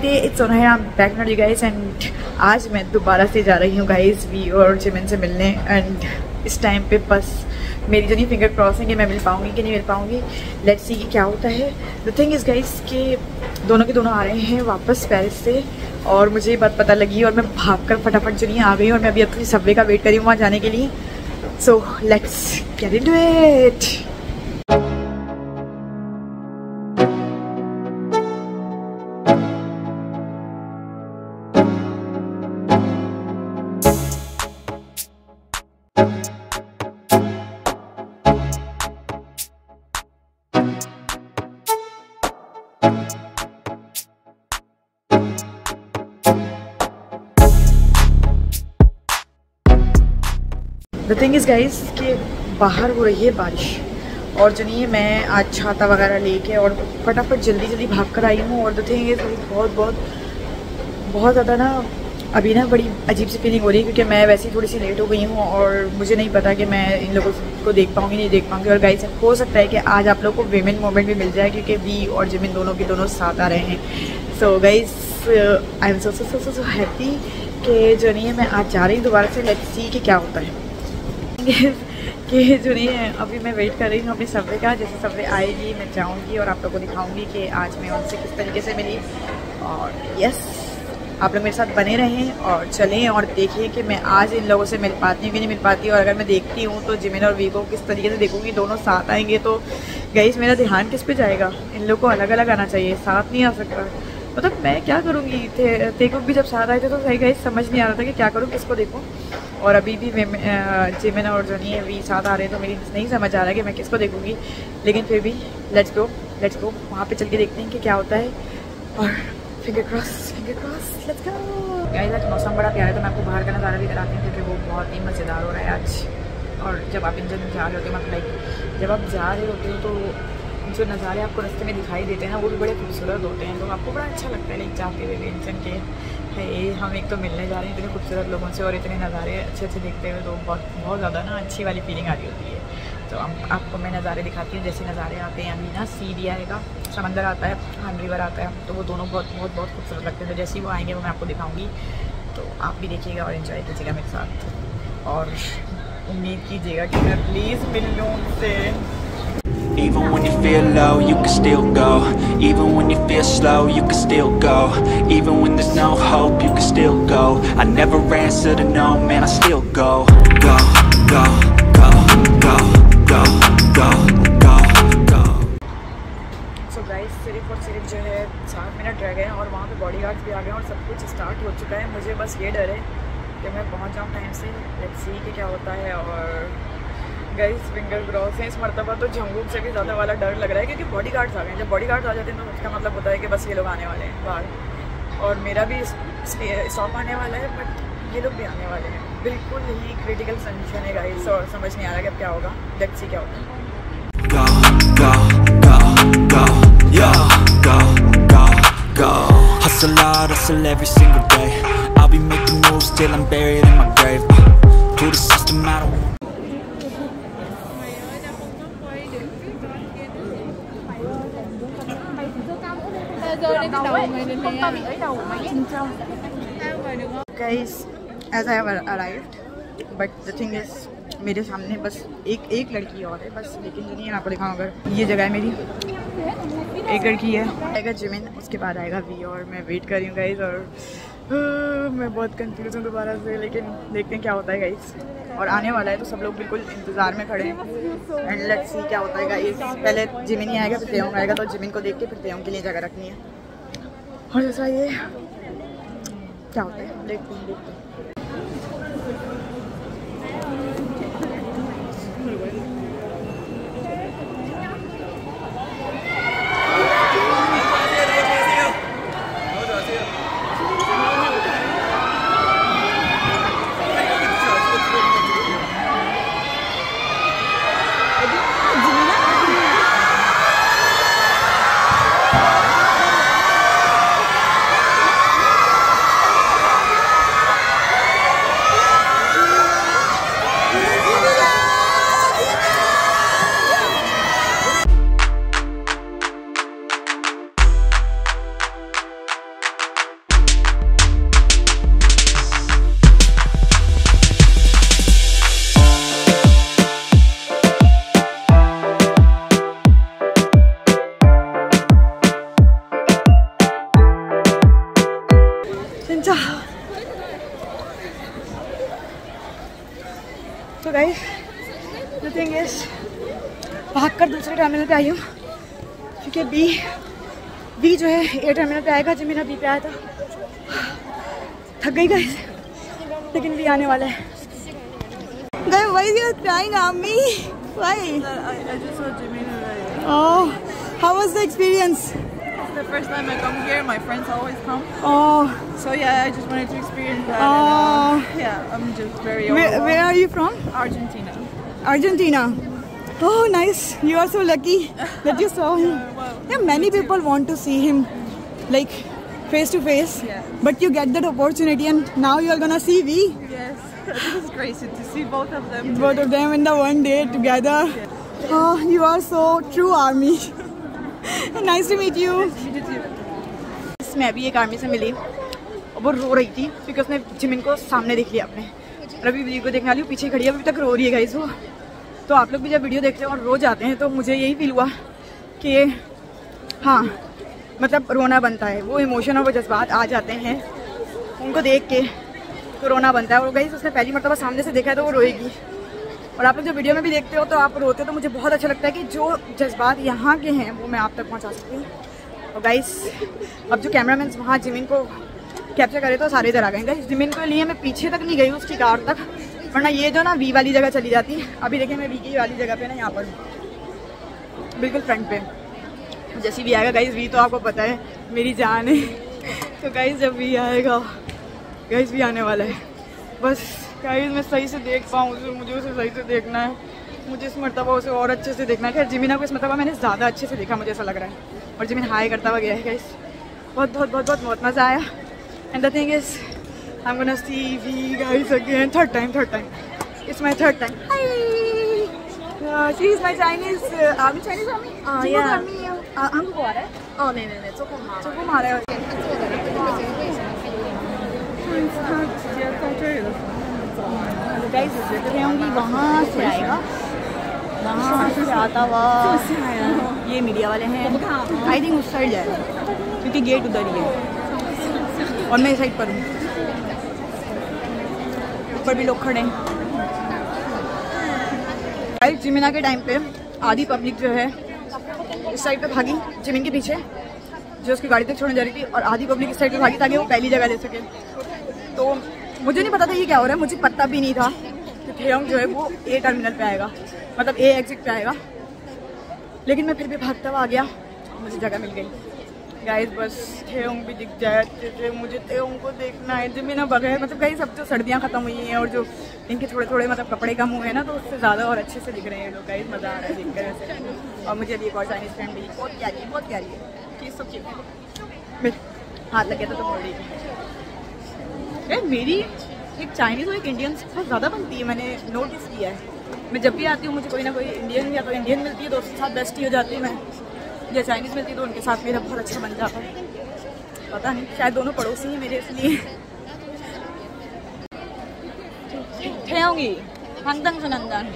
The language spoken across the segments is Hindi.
डे इट्स ऑन है, I am back not you guys and आज मैं दोबारा से जा रही हूँ गाइस वी और जिमिन से मिलने। एंड इस टाइम पे बस मेरी जो नहीं फिंगर क्रॉस है कि मैं मिल पाऊँगी कि नहीं मिल पाऊँगी, लेट्स सी कि क्या होता है। द थिंग इज़ गाइस कि दोनों के दोनों आ रहे हैं वापस पेरिस से और मुझे ये बात पता लगी और मैं भागकर फटाफट जो नहीं आ गई और मैं अभी अपनी सबवे का वेट करी हूँ वहाँ जाने के लिए। So let's get into it. The thing is guys कि बाहर हो रही है बारिश और जो नहीं है मैं आज छाता वगैरह लेके और फटाफट जल्दी भाग कर आई हूँ। और द थिंग इज़ बहुत ज़्यादा ना अभी ना बड़ी अजीब सी फीलिंग हो रही है क्योंकि मैं वैसे ही थोड़ी सी लेट हो गई हूँ और मुझे नहीं पता कि मैं इन लोगों को देख पाऊँगी नहीं देख पाऊँगी। और गाइस हो सकता है कि आज आप लोग को वीमेन मोमेंट भी मिल जाए क्योंकि वी और जिमिन दोनों के दोनों साथ आ रहे हैं। So guys I am so happy कि जो नहीं है मैं आज जा रही हूँ दोबारा से। लेट्स सी कि क्या होता है कि जो नहीं है अभी मैं वेट कर रही हूँ अपनी सबवे का। जैसे सबवे आएगी मैं जाऊँगी और आप लोगों को दिखाऊँगी कि आज मैं उनसे किस तरीके से मिली। और यस आप लोग मेरे साथ बने रहें और चलें और देखिए कि मैं आज इन लोगों से मिल पाती हूँ कि नहीं मिल पाती। और अगर मैं देखती हूँ तो जिमिन और वी को किस तरीके से देखूँगी, दोनों साथ आएंगे तो गाइस मेरा ध्यान किस पे जाएगा। इन लोग को अलग अलग आना चाहिए, साथ नहीं आ सकता। मतलब मैं क्या करूँगी, तेको भी जब साथ आए थे तो सही गाइस समझ नहीं आ रहा था कि क्या करूँ किसको देखूँ। और अभी भी जिमिन और जो नहीं है वी साथ आ रहे हैं तो मेरी नहीं समझ आ रहा है कि मैं किसको देखूँगी। लेकिन फिर भी लेट्स गो वहाँ पे चल के देखते हैं कि क्या होता है। और finger cross let's go. Guys आज मौसम बड़ा प्यारा है तो मैं आपको बाहर का नज़ारा भी कराती हूँ क्योंकि वो बहुत ही मज़ेदार हो रहा है आज। और जब आप इंजन जा रहे होते हो मतलब लाइक जब आप जा रहे होते हो तो जो नज़ारे आपको रास्ते में दिखाई देते हैं ना वो भी बड़े खूबसूरत होते हैं तो आपको बड़ा अच्छा लगता है लाइक जाते हुए इंजन के है। हम एक तो मिलने जा रहे हैं इतने खूबसूरत लोगों से और इतने नज़ारे अच्छे देखते हुए तो बहुत ज़्यादा ना अच्छी वाली फीलिंग आ रही होती है। तो आपको मैं नज़ारे दिखाती हूँ। जैसे नज़ारे आते हैं अभी ना सी भी आएगा, समंदर आता है, हान रिवर आता है तो वो दोनों बहुत खूबसूरत लगते हैं। तो जैसे ही वो आएंगे वो मैं आपको दिखाऊँगी तो आप भी देखिएगा और इन्जॉय कीजिएगा मेरे साथ। और उम्मीद कीजिएगा कि मैं प्लीज़ मिल लूँ उनसे। Even when you feel low, you can still go. Even when you feel slow, you can still go. Even when there's no hope, you can still go. I never answer to no, man, I still go. Go, go, go, go, go, go, go, go. So guys, सिर्फ और सिर्फ जो है 7 मिनट रह गए हैं और वहाँ पे बॉडीगार्ड्स भी आ गए हैं और सब कुछ स्टार्ट हो चुका है। मुझे बस ये डर है कि मैं पहुँच जाऊँ टाइम से। लेट्स सी कि क्या होता है। और गाइस फिंगर क्रॉस है इस मरतबा तो जंगूक से भी ज़्यादा वाला डर लग रहा है क्योंकि बॉडीगार्ड्स आ गए हैं। जब बॉडीगार्ड्स आ जाते हैं तो उसका मतलब होता है कि बस ये लोग आने वाले हैं बाहर और मेरा भी स्टॉप आने वाला है बट ये लोग भी आने वाले हैं। बिल्कुल ही क्रिटिकल कंडीशन है गाइस और समझ नहीं आ रहा कि अब क्या होगा। लेट्स सी क्या होगा। Go, go, go, go, yo, go, go, go. Hustle hard, hustle every single day. I'll be making moves till I'm buried in my grave. To the system, I don't want. Guys, as I have arrived, but the thing is मेरे सामने बस एक लड़की और है बस। लेकिन जो नहीं है आपको दिखाऊँ अगर ये जगह है मेरी, एक लड़की है, आएगा जिमिन, उसके बाद आएगा वी और मैं वेट कर रही हूँ गाइज। और मैं बहुत कंफ्यूज हूँ दोबारा से लेकिन देखते हैं क्या होता है गाइज। और आने वाला है तो सब लोग बिल्कुल इंतज़ार में खड़े हैं एंड लेट्स सी क्या होता है गाइज। पहले जिमिन ही आएगा फिर तेयोंग आएगा तो जिमिन को देख के फिर तेयोंग के लिए जगह रखनी है। और जैसा ये क्या होता है देखते हैं। जा। तो गाइस द थिंग इज भाग कर दूसरे टर्मिनल पे आई हूँ क्योंकि बी जो है ए टर्मिनल पे आएगा। जिमिना बी पे आया था। थक गई गाइस, लेकिन बी आने वाला है। Guys why you are crying on me? Why? I just saw Jimena right. Oh, how was the experience? It's the first time I come here. My friends always come. Oh, So yeah, I just wanted to experience that. Oh. And, yeah, I'm just very where are you from? Argentina. Argentina. Oh, nice. You are so lucky that you saw him. Wow. Yeah, many people want to see him, like face to face. Yeah. But you get that opportunity, and now you are gonna see V. Yes, this is great to see both of them. Both of them in the one day together. Oh, you are so true army. Nice to meet you. मैं भी एक आर्मी से मिली और वो रो रही थी क्योंकि उसने जिमिन को सामने देख लिया अपने। और अभी वीडियो को देखने वाली हूँ, पीछे खड़ी है, अभी तक रो रही है गाइस वो। तो आप लोग भी जब वीडियो देखते हैं और रो जाते हैं तो मुझे यही फील हुआ कि हाँ, मतलब रोना बनता है। वो इमोशन और वो जज्बात आ जाते हैं उनको देख के तो रोना बनता है। और गाइस उसने पहली मरतबा सामने से देखा है तो वो रोएगी। और आप लोग जब वीडियो में भी देखते हो तो आप रोते हो तो मुझे बहुत अच्छा लगता है कि जो जज्बात यहाँ के हैं वो मैं आप तक पहुँचा सकती हूँ। और गाइस अब जो कैमरामैन वहाँ जिमिन को कैप्चर करे तो सारे इधर आ गए। गाइस जिमिन के लिए मैं पीछे तक नहीं गई उसकी कार तक, वरना ये जो ना वी वाली जगह चली जाती। अभी देखिए मैं वी की वाली जगह पे ना यहाँ पर बिल्कुल फ्रंट पे। जैसी भी आएगा गाइस वी तो आपको पता है मेरी जान है। तो गाइस जब वी आएगा, गाइस वी आने वाला है, बस गाइस मैं सही से देख पाऊँ उसे, मुझे उसे सही से देखना है। मुझे इस मरतबा उसे और अच्छे से देखना है। खैर जिमिना को इस मरतबा मैंने ज़्यादा अच्छे से देखा, मुझे ऐसा लग रहा है। और जिमिन हाई करता हुआ गया है गाइस। बहुत मज़ा आया। And the thing is I am gonna see we guys again third time. It's my third time. Hi she is my Chinese army. Chinese army yeah. हमको आ रहा है। 哦，那，做工吗？ जो वो मारा है। 他做的，然后你们为什么非得他直接到这里的时候，他们走完了。 गाइस होंगी वहाँ से आएगा, वहाँ से आता हुआ ये मीडिया वाले हैं। आई थिंक उस साइड जाएगा क्योंकि गेट उधर ही है और मैं इस साइड पर हूँ। ऊपर भी लोग खड़े हैं। गाइस जिमिना के टाइम पे आधी पब्लिक जो है इस साइड पे भागी जिमिन के पीछे जो उसकी गाड़ी तक छोड़ने जा रही थी, और आधी पब्लिक इस साइड पे भागी ताकि वो पहली जगह ले सके। तो मुझे नहीं पता था ये क्या हो रहा है, मुझे पता भी नहीं था कि थेयोंग जो है वो ए टर्मिनल पे आएगा, मतलब ए एग्जिट पे आएगा। लेकिन मैं फिर भी भागता हुआ आ गया, मुझे जगह मिल गई। गाइस बस थेयोंग भी दिख जाए अच्छे से, मुझे थेयोंग को देखना है। जिमिना बगैर मतलब गाइस अब जो सर्दियाँ खत्म हुई हैं और जो इनके थोड़े थोड़े मतलब कपड़े कम हुए हैं ना, तो उससे ज़्यादा और अच्छे से दिख रहे हैं लोग। गाइस मज़ा आ रहा है देख कर ऐसे। और मुझे अभी एक और चाइनीज़ फ्रेंड मिली, बहुत प्यारी है, बहुत प्यारी है। चीज़ सब चीज़ हाथ लग गया था तो बोल रही थी। मेरी एक चाइनीज़ और एक इंडियन बहुत ज़्यादा बनती है, मैंने नोटिस किया है। मैं जब भी आती हूँ मुझे कोई ना कोई इंडियन या तो इंडियन मिलती है तो उसके साथ बेस्ट ही हो जाती है मैं, या चाइनीज़ मिलती है तो उनके साथ मेरा बहुत अच्छा बन जाता है। पता नहीं, शायद दोनों पड़ोसी हैं मेरे इसलिए। ठेहोंगी हंदंग सुनंदन।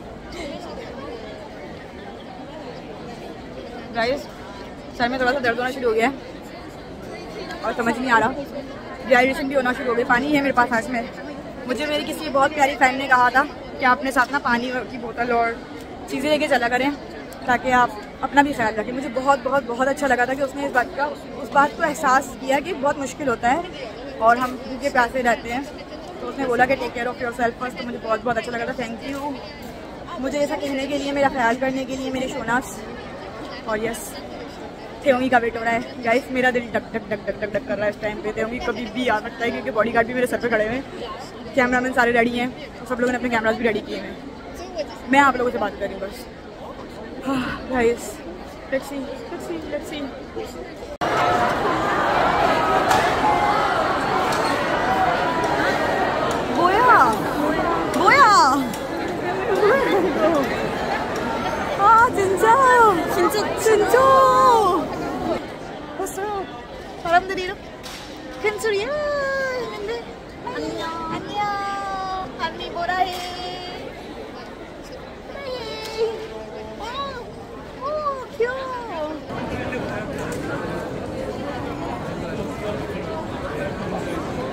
गाइस सर में थोड़ा सा दर्द होना शुरू हो गया है और समझ नहीं आ रहा, डिहाइड्रेशन भी होना शुरू हो गई। पानी है मेरे पास हाथ में। मुझे मेरी किसी बहुत प्यारी फ्रेंड ने कहा था कि आप अपने साथ ना पानी की बोतल और चीज़ें लेके चला करें ताकि आप अपना भी ख्याल रखें। मुझे बहुत अच्छा लगा था कि उसने उस बात को एहसास किया कि बहुत मुश्किल होता है और हम भूखे प्यासे रहते हैं, तो उसने बोला कि take care of yourself first. तो मुझे बहुत अच्छा लगा था। थैंक यू मुझे ऐसा कहने के लिए, मेरा ख्याल करने के लिए, मेरे शोनास। और यस थेयोंगी का वेट हो रहा है गाइस, मेरा दिल डक कर रहा है इस टाइम पे। थेयोंगी कभी भी आ सकता है क्योंकि बॉडीगार्ड भी मेरे सर पे खड़े हुए हैं, कैमरामैन सारे रेडी हैं, सब लोगों ने अपने कैमराज भी रेडी किए हैं। मैं आप लोगों से बात कर रही हूँ बस। हाँ गाइस लेट्स सी। 뭐야? 아 진짜 왔어요. 사람들이 이렇게 큰 소리야 했는데 안녕 언니 뭐라 해. 귀여워.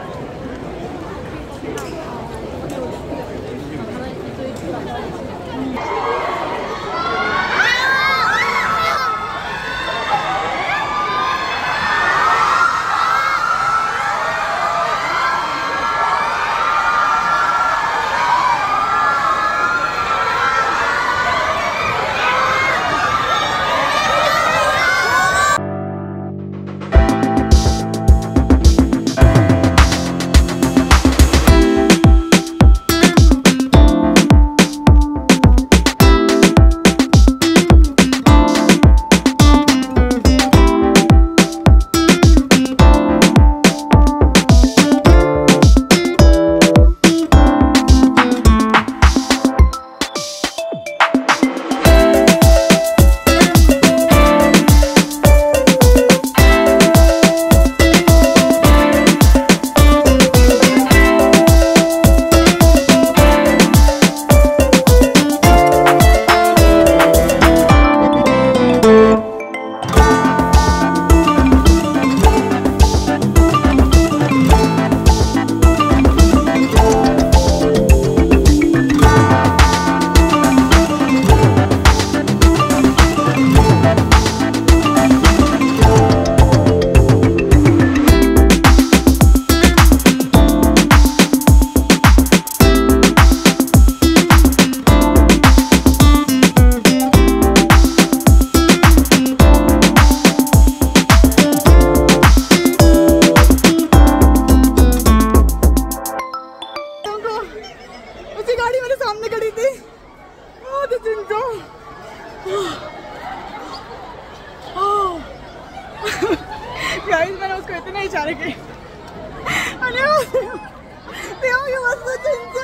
이तना 이상하게 안녕하세요. 태영이 왔어 진짜.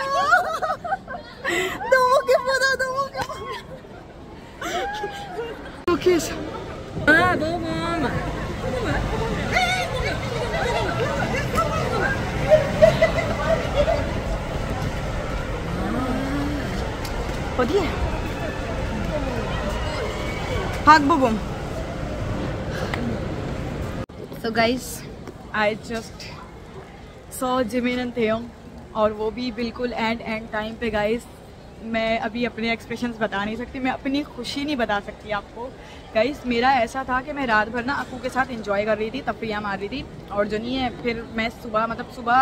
너무 기쁘다 너무 기쁘다. 오케이. 아 너무 어디야? 박보봉. So guys, I just saw Jimin and Taeyong और वो भी बिल्कुल एंड टाइम पे गाइस. मैं अभी अपने एक्सप्रेशंस बता नहीं सकती, मैं अपनी खुशी नहीं बता सकती आपको गाइस. मेरा ऐसा था कि मैं रात भर ना अक्कू के साथ एंजॉय कर रही थी, तफरियाँ मार रही थी और जो नहीं है फिर मैं सुबह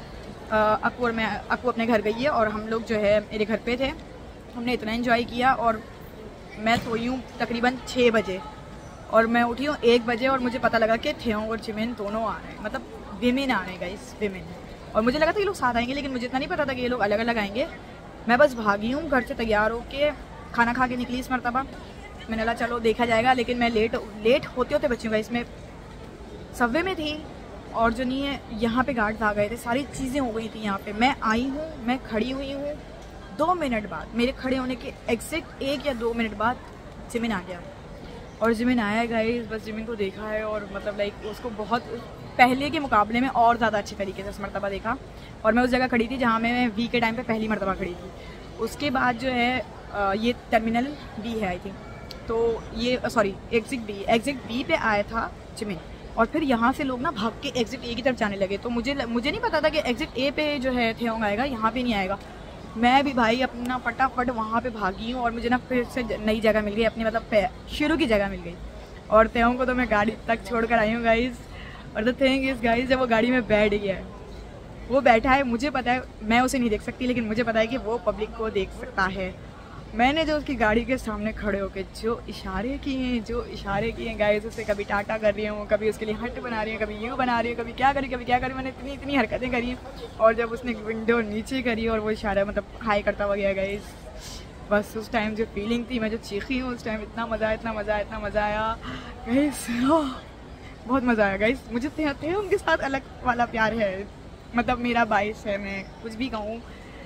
अक्कू अपने घर गई है और हम लोग जो है मेरे घर पे थे. हमने इतना एंजॉय किया और मैं सोई हूँ तकरीबन 6 बजे और मैं उठी हूँ 1 बजे और मुझे पता लगा कि तेयोंग और जिमिन दोनों आ रहे हैं, मतलब विमेन आ रहे हैं गाइस, विमेन. और मुझे लगा था ये लोग साथ आएंगे लेकिन मुझे इतना नहीं पता था कि ये लोग अलग अलग आएंगे. मैं बस भागी हूँ घर से तैयार होके, खाना खा के निकली इस मरतबा. मैंने कहा चलो देखा जाएगा, लेकिन मैं लेट होते होते बची हूँ गाइस. मैं सबवे में थी और जो नहीं है यहाँ पे गार्ड्स आ गए थे, सारी चीज़ें हो गई थी यहाँ पे. मैं आई हूँ, मैं खड़ी हुई हूँ, 2 मिनट बाद मेरे खड़े होने के एग्जैक्ट 1 या 2 मिनट बाद जिमिन आ गया. और जिमिन आया गाइस, बस जिमिन को देखा है और मतलब लाइक उसको बहुत पहले के मुकाबले में और ज़्यादा अच्छे तरीके से इस मरतबा देखा. और मैं उस जगह खड़ी थी जहाँ मैं वी के टाइम पे पहली मरतबा खड़ी थी. उसके बाद जो है ये टर्मिनल बी है आई थिंक, तो ये सॉरी एग्जिट बी पे आया था जिमिन और फिर यहाँ से लोग ना भाग के एग्जिट ए की तरफ जाने लगे. तो मुझे नहीं पता था कि एग्जिट ए पे जो है तेयोंग आएगा, यहाँ पे नहीं आएगा. मैं भी भाई अपना फटाफट वहाँ पे भागी हूँ और मुझे ना फिर से नई जगह मिल गई, अपनी मतलब शुरू की जगह मिल गई. और तेयोंग को तो मैं गाड़ी तक छोड़ कर आई हूँ गाइज. और द थिंग इज गाइज, जब वो गाड़ी में बैठ गया है, वो बैठा है, मुझे पता है मैं उसे नहीं देख सकती लेकिन मुझे पता है कि वो पब्लिक को देख सकता है. मैंने जो उसकी गाड़ी के सामने खड़े होकर जो इशारे किए हैं गाइस, उसे कभी टाटा कर रही हूँ, कभी उसके लिए हट बना रही हूँ, कभी यूँ बना रही हूँ, कभी क्या करी मैंने इतनी हरकतें करी हैं. और जब उसने विंडो नीचे करी और वो इशारा मतलब हाई करता हुआ गया गाइस, बस उस टाइम जो फीलिंग थी, मैं जो चीखी हूँ उस टाइम, इतना मज़ा आया गाइस. बहुत मज़ा आया गाइस. मुझे तेयोंग के साथ अलग वाला प्यार है, मतलब मेरा बाइस है. मैं कुछ भी कहूँ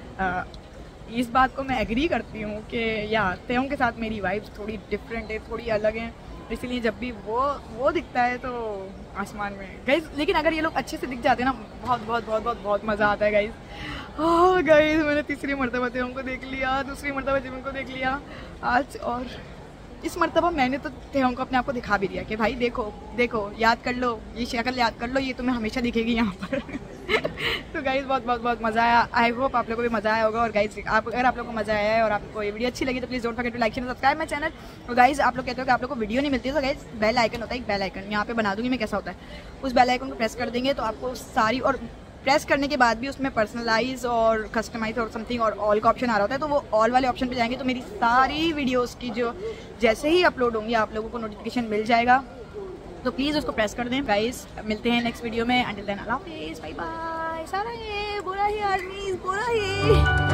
इस बात को मैं एग्री करती हूँ कि तेयोंग के साथ मेरी वाइब्स थोड़ी डिफरेंट है, थोड़ी अलग हैं. इसलिए जब भी वो दिखता है तो आसमान में गाइस. लेकिन अगर ये लोग अच्छे से दिख जाते हैं ना, बहुत मज़ा आता है गाइस. हाँ गाइस, मैंने तीसरी मरतबा तेयोंग को देख लिया, दूसरी मरतबा जिमिन को देख लिया आज. और इस मरतबा मैंने तो तेयोंग को अपने आप को दिखा भी दिया कि भाई देखो याद कर लो, ये शक्ल याद कर लो, ये तुम्हें हमेशा दिखेगी यहाँ पर. तो गाइस बहुत मज़ा आया. आई होप आप लोगों को भी मज़ा आया होगा. और गाइस अगर आप लोगों को मज़ा आया है और आपको ये वीडियो अच्छी लगी तो please don't forget to like share subscribe my channel. और गाइस आप लोग कहते हो कि आप लोग को वीडियो नहीं मिलती है, तो गाइस बेल आइकन होता है, एक बेल आइकन यहाँ पे बना दूंगी मैं, कैसा होता है. उस बेल आइकन को प्रेस कर देंगे तो आपको सारी, और प्रेस करने के बाद भी उसमें पर्सनलाइज और कस्टमाइज और समथिंग और ऑल का ऑप्शन आ रहा होता है. तो वो ऑल वाले ऑप्शन पे जाएंगे तो मेरी सारी वीडियोस की जो जैसे ही अपलोड होंगी आप लोगों को नोटिफिकेशन मिल जाएगा. तो प्लीज़ उसको प्रेस कर दें गाइस. मिलते हैं नेक्स्ट वीडियो में. अंटिल देन अल्लाह हाफिज़, बाय बाय. सारा ये बुरा ही आदमी बुरा ही.